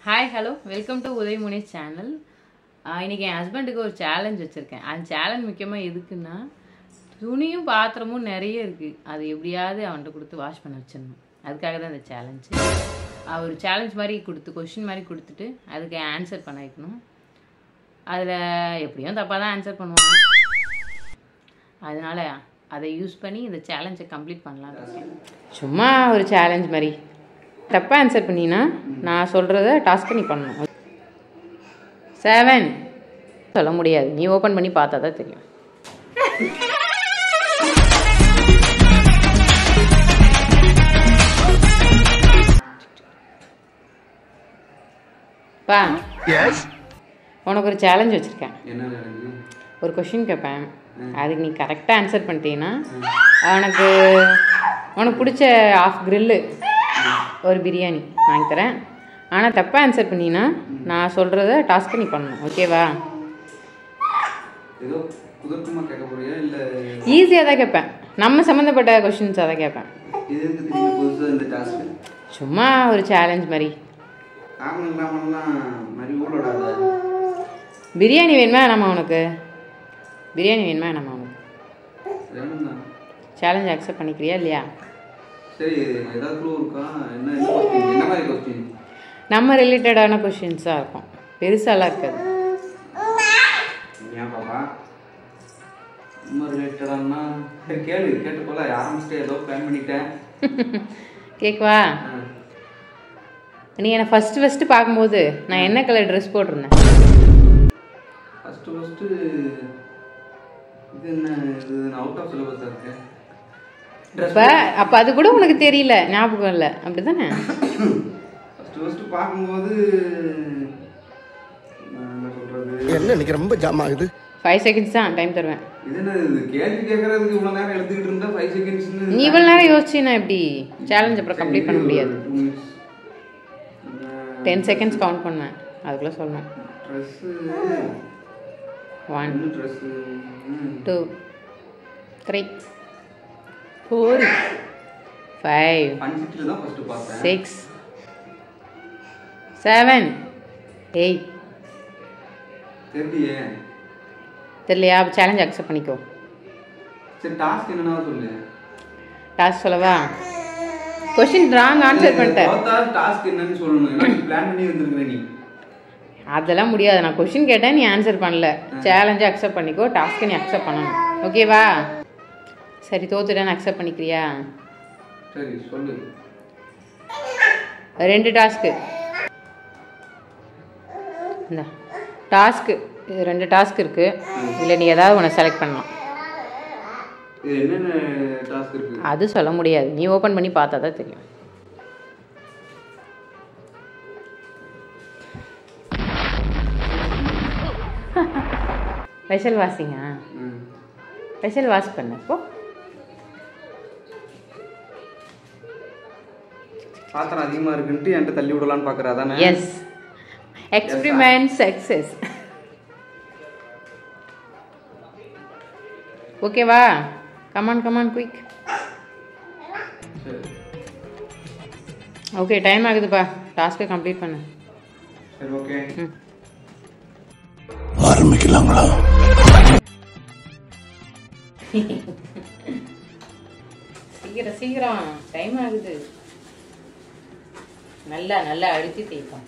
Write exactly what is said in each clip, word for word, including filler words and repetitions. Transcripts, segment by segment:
Hi, hello, welcome to UdhayMunish channel. இன்னைக்கு என் ஹஸ்பண்டுக்கு ஒரு சேலஞ்ச் வச்சிருக்கேன். அந்த சேலஞ்ச் முக்கியமா எதுக்குன்னா துணியும் பாத்திரமும் நிறைய இருக்கு. அது எப்படியாவது அவன்கிட்ட கொடுத்து வாஷ் பண்ண வச்சிடணும். அதுக்காக தான் இந்த சேலஞ்ச். அவர் சேலஞ்ச் மாதிரி கொடுத்து கொஸ்டின் மாதிரி கொடுத்துட்டு அதுக்கு ஆன்சர் பண்ண வைக்கணும். அதில் எப்படியும் தப்பாக தான் ஆன்சர் பண்ணுவான். அதனால அதை யூஸ் பண்ணி இந்த சேலஞ்சை கம்ப்ளீட் பண்ணலான்னு இருக்கேன். சும்மா ஒரு சேலஞ்ச் மாதிரி தப்பாக ஆன்சர் பண்ணினா நான் சொல்கிறத டாஸ்க்கை நீ பண்ணணும். செவன் சொல்ல முடியாது, நீ ஓப்பன் பண்ணி பார்த்தா தான் தெரியும். பா உனக்கு ஒரு சேலஞ்ச் வச்சுருக்கேன். ஒரு கொஷின் கேட்பேன், அதுக்கு நீ கரெக்டாக ஆன்சர் பண்ணிட்டீங்கன்னா உனக்கு உனக்கு பிடிச்ச ஆஃப் கிரில்லு ஒரு பிரியாணி வாங்கி தரேன். ஆனால் தப்பாக ஆன்சர் பண்ணினா நான் சொல்கிறத டாஸ்க்கை நீ பண்ணணும். ஓகேவா? ஈஸியாக தான் கேட்பேன், நம்ம சம்மந்தப்பட்ட கொஷின்ஸாக தான் கேட்பேன். சும்மா ஒரு சேலஞ்ச் மாதிரி. பிரியாணி வேணுமா நம்ம உனக்கு? பிரியாணி வேணுமா நம்ம உனக்கு? சேலஞ்ச் அக்செப்ட் பண்ணிக்கிறியா இல்லையா? நம்ம ரிலேட்டடான கொஸ்டின்ஸாக இருக்கும், பெருசாலாம் இருக்காது. கேட்கவா? நீ என்னை ஃபஸ்ட்டு ஃபஸ்ட்டு பார்க்கும்போது நான் என்ன கலர் ட்ரெஸ் போட்டிருந்தேன்? இப்போ அப்போ அது கூட உனக்கு தெரியல, ஞாபகம் இல்லை, அப்படி தானே? ரொம்ப ஜாம் ஆகுது. ஃபைவ் செகண்ட்ஸ் தான் டைம் தருவேன். நீ இவ்வளோ நேரம் யோசிச்சுன்னா எப்படி சேலஞ்ச் அப்புறம் கம்ப்ளீட் பண்ண முடியாது. டென் செகண்ட்ஸ் கவுண்ட் பண்ணுவேன், அதுக்குள்ளே சொல்லணும். One two three four five six seven eight. தெரியலையா? சேலஞ்ச் அக்செப்ட் பண்ணிக்கோ. டாஸ்க் சொல்லவா? கொஸ்டின் ராங் ஆன்சர் பண்ணிட்டேன். அதெல்லாம் முடியாது, நான் கொஸ்டின் கேட்டேன், நீ ஆன்சர் பண்ணல. சேலஞ்சை அக்செப்ட் பண்ணிக்கோ, டாஸ்க்கை நீ அக்செப்ட் பண்ணணும். ஓகேவா? சரி, தோத்துட்டேன்னு அக்செப்ட் பண்ணிக்கிறியா? சரி சொல்லு. ரெண்டு டாஸ்க்கு இந்த டாஸ்க்கு ரெண்டு டாஸ்க் இருக்கு. இல்லை நீ ஏதாவது ஒன்று செலக்ட் பண்ணலாம். அது சொல்ல முடியாது, நீ ஓப்பன் பண்ணி பார்த்தா தான் தெரியும். ஸ்பெஷல் வாஷிங்கா? ஸ்பெஷல் வாஷ் பண்ண போ. பாத்திரம் அதிகமா இருக்குன்ட்டு என்கிட்ட தள்ளி விடலான்னு பாக்குறா தானே? Yes, experiment success. ஓகேவா? Come on come on quick. Okay, time ஆகுதுப்பா, டாஸ்க்கை கம்ப்ளீட் பண்ணு. சரி ஓகே, ஆரம்பிக்கலாங்களா? சீக்கிரம் சீக்கிரம், டைம் ஆகுது. நல்லா நல்லா அழுத்தி தேய்ப்போம்.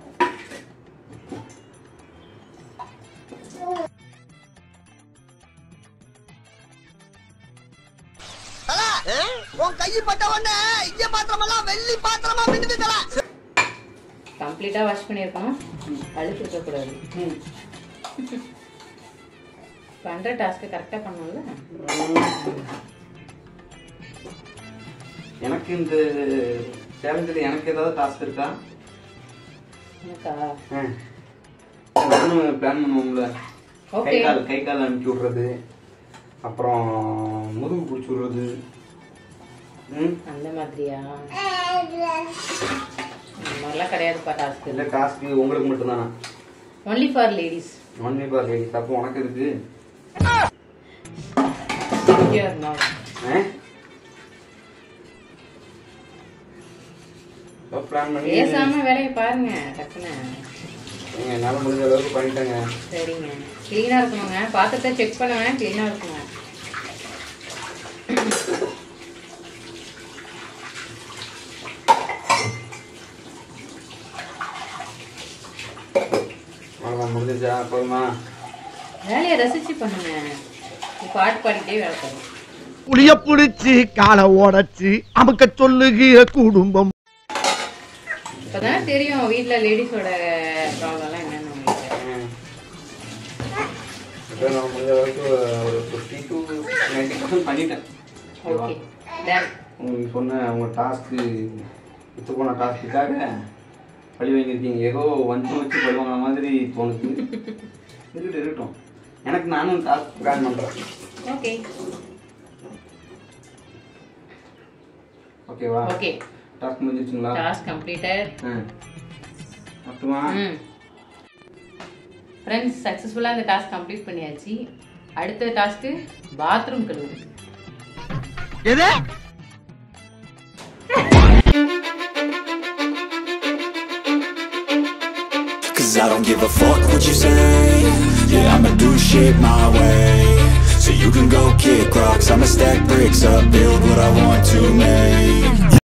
கம்ப்ளீட்டா வாஷ் பண்ணியிருக்கோம், அழுத்தி இருக்க கூடாது. பண்ற டாஸ்க் கரெக்டா பண்ணணும்ல. எனக்கு இந்த சேலஞ்சில் எனக்கு ஏதாவது டாஸ்க் இருக்கா? எனக்கா? நானும் பிளான் பண்ணுவோம்ல, கை கால் கை கால் அனுப்பிச்சி விடுறது, அப்புறம் முதுகு பிடிச்சி விடுறது, அந்த மாதிரியா? இந்த மாதிரிலாம் கிடையாதுப்பா டாஸ்க். இல்லை டாஸ்க் உங்களுக்கு மட்டும்தானா? Only for ladies. Only for ladies. அப்போ உனக்கு இருக்கு. பிளான் பண்ணி பேசாம வேலையை பாருங்க டக்குன்னு. என்னால் முடிஞ்ச அளவுக்கு பண்ணிட்டேங்க. சரிங்க. க்ளீனாக இருக்கணுங்க. பாத்திரத்தை செக் பண்ணுவேன், க்ளீனாக இருக்குங்க. அவ்வளோதான், முடிஞ்சிச்சா? போதுமா? வேலையை ரசிச்சு பண்ணுங்க. பாட்டு பாடிக்கிட்டே வேலை பண்ணுங்க. புளிய புடிச்சு காலை உடைச்சு அமுக்க சொல்லுகிற குடும்பம். இப்போதான் தெரியும் வீட்டில் லேடிஸோட ப்ராப்ளம்லாம் என்னென்னு உங்களுக்கு. இப்போ நான் முடிஞ்ச அளவுக்கு ஒரு ஃபிஃப்டி டு நைன்டி பர்சன்ட் பண்ணிட்டேன். Okay done. உங்களுக்கு சொன்ன உங்கள் டாஸ்க்கு வித்து போன டாஸ்க்குக்காக பழி வாங்கியிருக்கீங்க. ஏதோ வஞ்சம் வச்சு பழி வாங்கின மாதிரி தோணுது. இருக்கட்டும் இருக்கட்டும், எனக்கு நானும் டாஸ்க் பிளான் பண்ணுறேன். ஓகே ஓகேவா? ஓகே. டாஸ்க் முடிஞ்சிருச்சுங்களா? Task completed. ம் மட்டுமா? ம் ஃப்ரெண்ட்ஸ், சக்ஸஸ்ஃபுல்லாக இந்த டாஸ்க் கம்ப்ளீட் பண்ணியாச்சு. அடுத்த டாஸ்க்கு பாத்ரூம் கழுவு. எது? Cause I don't give a fuck what you say. Yeah, I'ma do shit my way. So you can go kick rocks, I'ma stack bricks up, build what I want to make.